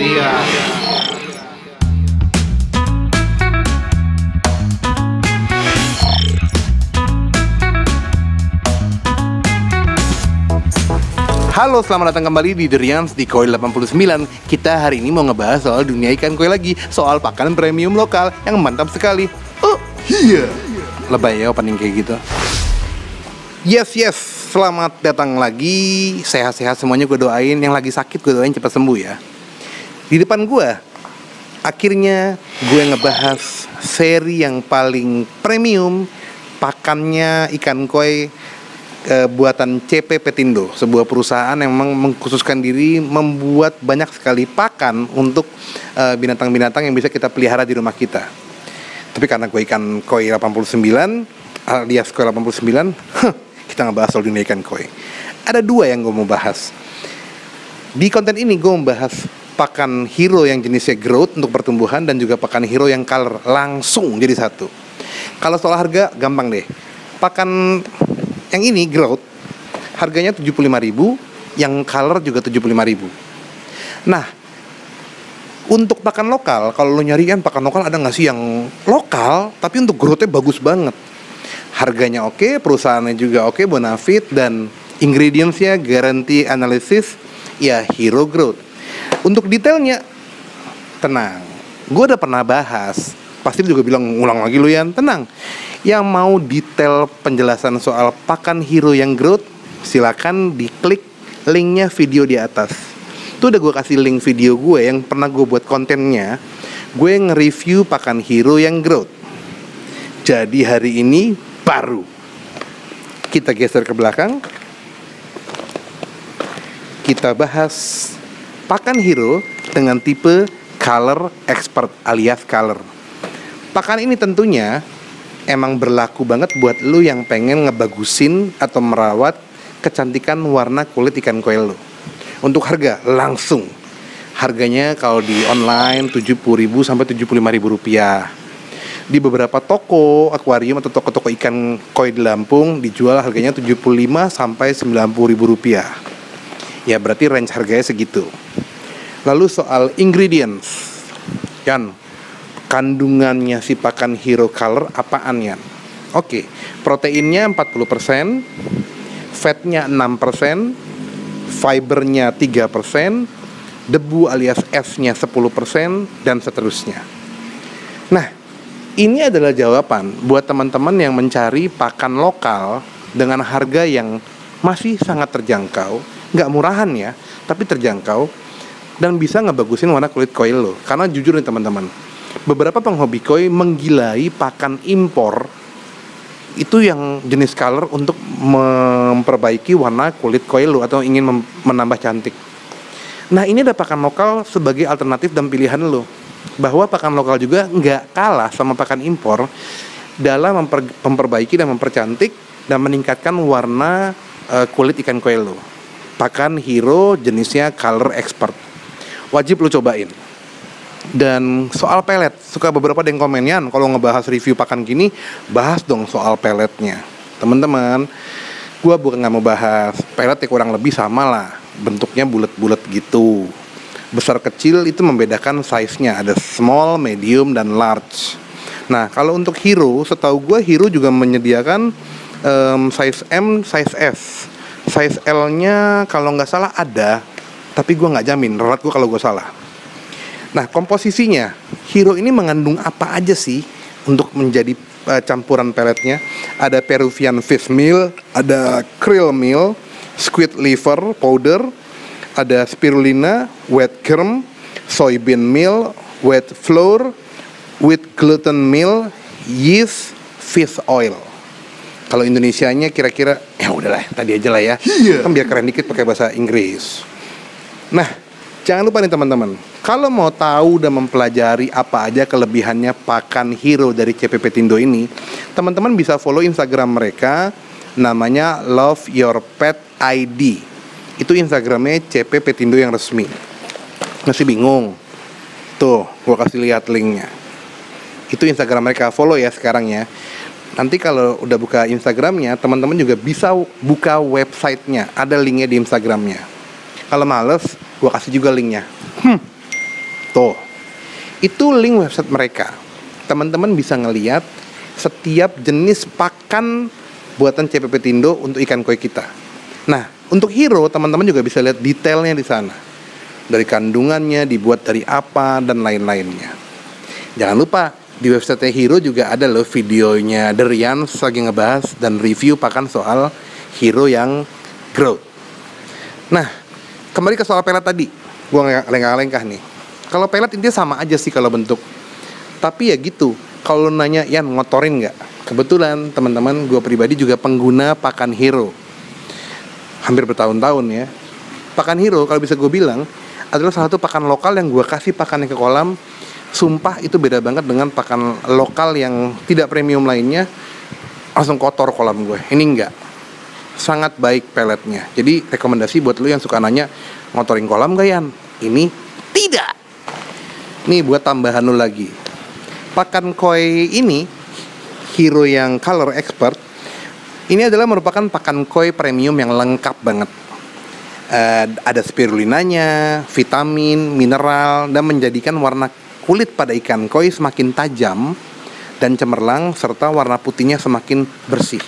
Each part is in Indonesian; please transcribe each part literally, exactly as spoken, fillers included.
Iya. Halo, selamat datang kembali di The Rians di Koi delapan puluh sembilan. Kita hari ini mau ngebahas soal dunia ikan koi lagi, soal pakan premium lokal yang mantap sekali. Oh iya, lebay ya opening kayak gitu. Yes, yes, selamat datang lagi. Sehat-sehat semuanya gue doain. Yang lagi sakit gue doain cepat sembuh ya. Di depan gue, akhirnya gue ngebahas seri yang paling premium pakannya ikan koi e, buatan C P Petindo, sebuah perusahaan yang memang mengkhususkan diri membuat banyak sekali pakan untuk e, binatang-binatang yang bisa kita pelihara di rumah kita. Tapi karena gue ikan koi delapan puluh sembilan alias koi delapan puluh sembilan, huh, kita ngebahas soal dunia ikan koi. Ada dua yang gue mau bahas. Di konten ini gue membahas pakan hero yang jenisnya growth untuk pertumbuhan dan juga pakan hero yang color langsung jadi satu. Kalau soal harga gampang deh. Pakan yang ini growth harganya tujuh puluh lima ribu, yang color juga tujuh puluh lima ribu. Nah, untuk pakan lokal, kalau lo nyari kan pakan lokal ada nggak sih yang lokal tapi untuk growthnya bagus banget. Harganya oke, perusahaannya juga oke, bonafit, dan ingredientsnya guarantee analisis ya hero growth. Untuk detailnya, tenang, gue udah pernah bahas. Pasti juga bilang ngulang lagi lu Yan, tenang. Yang mau detail penjelasan soal pakan hero yang growth, silakan diklik linknya video di atas. Tuh udah gue kasih link video gue yang pernah gue buat kontennya. Gue nge-review pakan hero yang growth. Jadi hari ini baru. Kita geser ke belakang. Kita bahas pakan hero dengan tipe color expert alias color. Pakan ini tentunya emang berlaku banget buat lu yang pengen ngebagusin atau merawat kecantikan warna kulit ikan koi lu. Untuk harga langsung, harganya kalau di online tujuh puluh ribu sampai tujuh puluh lima ribu rupiah. Di beberapa toko akuarium atau toko-toko ikan koi di Lampung dijual harganya tujuh puluh lima sampai sembilan puluh ribu rupiah. Ya berarti range harganya segitu. Lalu soal ingredients, Yan, kandungannya si pakan hero color apaan Yan? Oke, proteinnya empat puluh persen, fatnya enam persen, fibernya tiga persen, debu alias esnya sepuluh persen, dan seterusnya. Nah, ini adalah jawaban buat teman-teman yang mencari pakan lokal dengan harga yang masih sangat terjangkau, nggak murahan ya, tapi terjangkau, dan bisa ngebagusin warna kulit koi lo. Karena jujur nih teman-teman, beberapa penghobi koi menggilai pakan impor itu yang jenis color untuk memperbaiki warna kulit koi lo atau ingin mem- menambah cantik. Nah ini ada pakan lokal sebagai alternatif dan pilihan lo, bahwa pakan lokal juga nggak kalah sama pakan impor dalam memper- memperbaiki dan mempercantik dan meningkatkan warna uh, kulit ikan koi lo. Pakan hero jenisnya color expert, wajib lo cobain. Dan soal pelet, suka beberapa ada yang komennya, kalau ngebahas review pakan gini, bahas dong soal peletnya. Teman-teman, gue bukan nggak mau bahas pelet, ya kurang lebih sama lah, bentuknya bulat-bulat gitu. Besar kecil itu membedakan size-nya, ada small, medium, dan large. Nah kalau untuk hero, setahu gue hero juga menyediakan um, size M, size S. Size L-nya kalau nggak salah ada, tapi gue nggak jamin, relat gue kalau gue salah. Nah komposisinya, hero ini mengandung apa aja sih untuk menjadi uh, campuran peletnya? Ada Peruvian fish meal, ada krill meal, squid liver powder, ada spirulina, wheat germ, soybean meal, wheat flour, wheat gluten meal, yeast, fish oil. Kalau Indonesianya kira-kira ya udahlah tadi aja lah ya. Yeah. Kan biar keren dikit pakai bahasa Inggris. Nah, jangan lupa nih teman-teman, kalau mau tahu dan mempelajari apa aja kelebihannya pakan hero dari C P Petindo ini, teman-teman bisa follow Instagram mereka, namanya Love Your Pet I D. Itu Instagramnya C P Petindo yang resmi. Masih bingung? Tuh, gua kasih lihat linknya. Itu Instagram mereka, follow ya sekarang ya. Nanti kalau udah buka Instagramnya, teman-teman juga bisa buka websitenya, ada linknya di Instagramnya. Kalau males, gue kasih juga linknya. Hmm. Tuh, itu link website mereka. Teman-teman bisa ngeliat setiap jenis pakan buatan C P P Tindo untuk ikan koi kita. Nah, untuk Hero teman-teman juga bisa lihat detailnya di sana. Dari kandungannya, dibuat dari apa, dan lain-lainnya. Jangan lupa, di website Hero juga ada loh videonya Derian lagi ngebahas dan review pakan soal Hero yang growth. Nah, kembali ke soal pelet tadi. Gua lengkah-lengkah nih. Kalau pelet intinya sama aja sih kalau bentuk. Tapi ya gitu, kalau nanya Yan ngotorin nggak? Kebetulan teman-teman gue pribadi juga pengguna pakan Hero. Hampir bertahun-tahun ya. Pakan Hero kalau bisa gue bilang adalah salah satu pakan lokal yang gue kasih pakannya ke kolam. Sumpah itu beda banget dengan pakan lokal yang tidak premium lainnya. Langsung kotor kolam gue. Ini enggak. Sangat baik peletnya. Jadi rekomendasi buat lu yang suka nanya ngotorin kolam gak Yan? Ini tidak. Nih buat tambahan lu lagi. Pakan koi ini Hero yang Color Expert ini adalah merupakan pakan koi premium yang lengkap banget. Uh, ada spirulinanya, vitamin, mineral, dan menjadikan warna kulit pada ikan koi semakin tajam dan cemerlang, serta warna putihnya semakin bersih.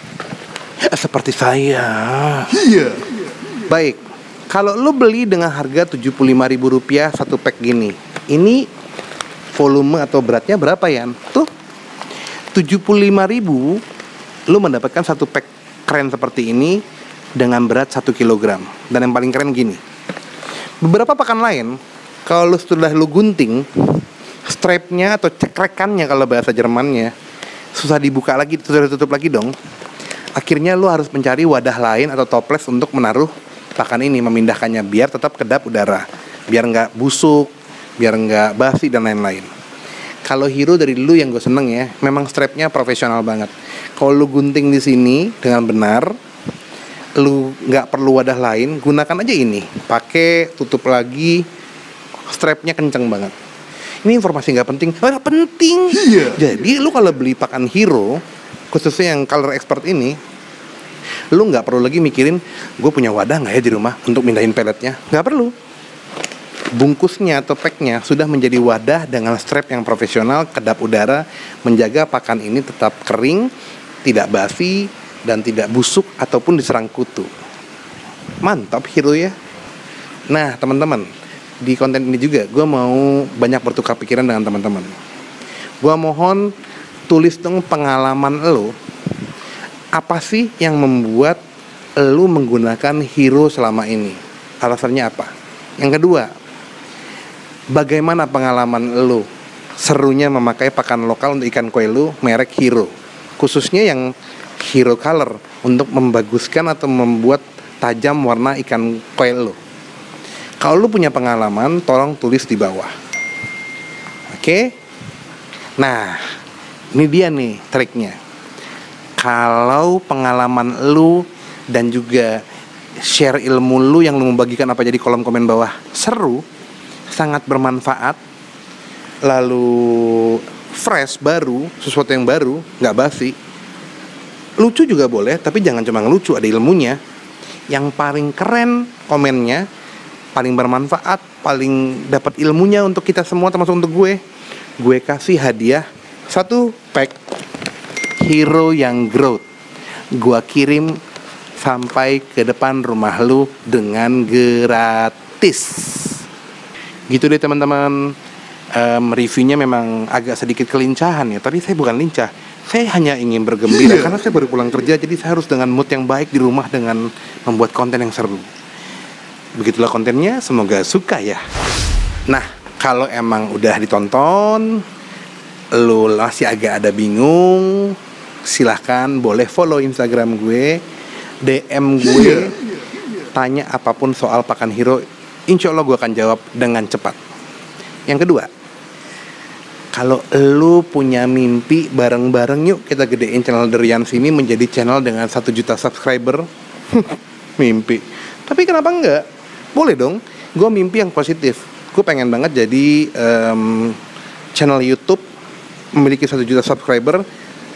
Seperti saya. Iya. Baik, kalau lu beli dengan harga tujuh puluh lima ribu rupiah satu pack gini, ini volume atau beratnya berapa ya? Tuh, tujuh puluh lima ribu lu mendapatkan satu pack keren seperti ini dengan berat satu kilogram. Dan yang paling keren gini, beberapa pakan lain kalau sudah lu gunting, strapnya atau cekrekannya kalau bahasa Jermannya susah dibuka lagi, susah ditutup lagi dong. Akhirnya lu harus mencari wadah lain atau toples untuk menaruh pakan ini, memindahkannya biar tetap kedap udara, biar nggak busuk, biar nggak basi dan lain-lain. Kalau Hero dari dulu yang gue seneng ya, memang strapnya profesional banget. Kalau lu gunting di sini dengan benar, lu nggak perlu wadah lain, gunakan aja ini. Pakai, tutup lagi, strapnya kenceng banget. Ini informasi nggak penting, oh, penting. Yeah. Jadi lu kalau beli pakan Hero, khususnya yang Color Expert ini, lu nggak perlu lagi mikirin gue punya wadah nggak ya di rumah untuk mindahin peletnya. Nggak perlu. Bungkusnya atau packnya sudah menjadi wadah dengan strap yang profesional, kedap udara, menjaga pakan ini tetap kering, tidak basi, dan tidak busuk ataupun diserang kutu. Mantap Hero ya. Nah teman-teman, di konten ini juga gue mau banyak bertukar pikiran dengan teman-teman. Gue mohon tulis dong pengalaman lo. Apa sih yang membuat lo menggunakan Hero selama ini? Alasannya apa? Yang kedua, bagaimana pengalaman lo serunya memakai pakan lokal untuk ikan koi lo merek Hero, khususnya yang Hero Color untuk membaguskan atau membuat tajam warna ikan koi lo. Kalau lo punya pengalaman, tolong tulis di bawah. Oke? Nah, ini dia nih triknya. Kalau pengalaman lo dan juga share ilmu lo yang lo membagikan apa jadi kolom komen bawah seru, sangat bermanfaat, lalu fresh, baru, sesuatu yang baru, nggak basi, lucu juga boleh, tapi jangan cuma ngelucu, ada ilmunya. Yang paling keren komennya, paling bermanfaat, paling dapat ilmunya untuk kita semua, termasuk untuk gue, gue kasih hadiah satu pack Hero yang growth. Gue kirim sampai ke depan rumah lu dengan gratis. Gitu deh teman-teman. um, Reviewnya memang agak sedikit kelincahan ya, tapi saya bukan lincah. Saya hanya ingin bergembira yeah. Karena saya baru pulang kerja, jadi saya harus dengan mood yang baik di rumah dengan membuat konten yang seru. Begitulah kontennya, semoga suka ya. Nah, kalau emang udah ditonton, lo masih agak ada bingung, silahkan boleh follow Instagram gue, D M gue, yeah. Tanya apapun soal pakan Hero, insya Allah gue akan jawab dengan cepat. Yang kedua, kalau lu punya mimpi bareng-bareng, yuk kita gedein channel Derian sini menjadi channel dengan satu juta subscriber. Mimpi. Tapi kenapa enggak? Boleh dong. Gue mimpi yang positif. Gue pengen banget jadi um, channel YouTube memiliki satu juta subscriber,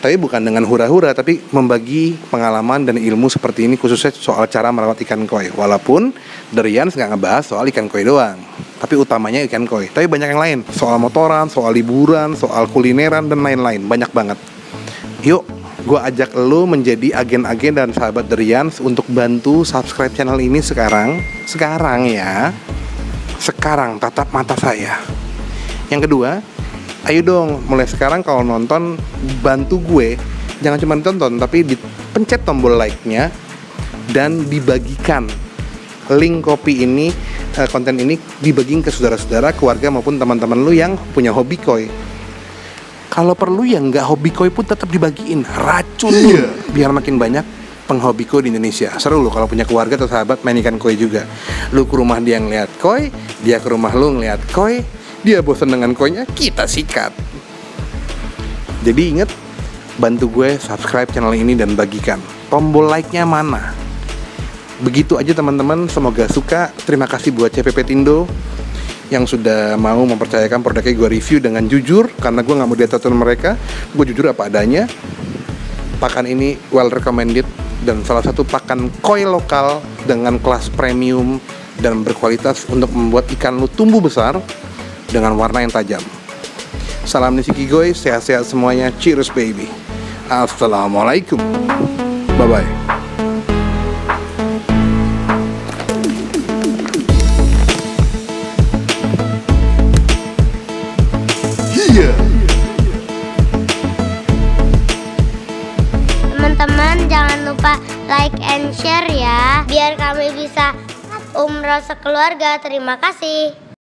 Tapi bukan dengan hura-hura, tapi membagi pengalaman dan ilmu seperti ini, khususnya soal cara merawat ikan koi. Walaupun Derians nggak ngebahas soal ikan koi doang, tapi utamanya ikan koi. Tapi banyak yang lain, soal motoran, soal liburan, soal kulineran, dan lain-lain. Banyak banget. Yuk, gue ajak lo menjadi agen-agen dan sahabat Derians untuk bantu subscribe channel ini sekarang. Sekarang ya. Sekarang tatap mata saya. Yang kedua, ayo dong mulai sekarang kalau nonton, bantu gue. Jangan cuma tonton, tapi dipencet tombol like-nya dan dibagikan link kopi ini, konten ini dibagiin ke saudara-saudara, keluarga maupun teman-teman lu yang punya hobi koi. Kalau perlu yang nggak hobi koi pun tetap dibagiin racunnya, biar makin banyak penghobi koi di Indonesia. Seru loh kalau punya keluarga atau sahabat main ikan koi juga. Lu ke rumah dia ngeliat koi, dia ke rumah lu ngeliat koi, dia bosan dengan koinya, kita sikat. Jadi inget, bantu gue subscribe channel ini dan bagikan. Tombol like-nya mana? Begitu aja teman-teman, semoga suka. Terima kasih buat C P P Tindo yang sudah mau mempercayakan produknya gue review dengan jujur, karena gue gak mau diatur mereka. Gue jujur apa adanya. Pakan ini well recommended dan salah satu pakan koi lokal dengan kelas premium dan berkualitas untuk membuat ikan lu tumbuh besar dengan warna yang tajam. Salam Nishikigoy, sehat-sehat semuanya. Cheers baby. Assalamualaikum. Bye bye. Teman-teman jangan lupa like and share ya, biar kami bisa umroh sekeluarga. Terima kasih.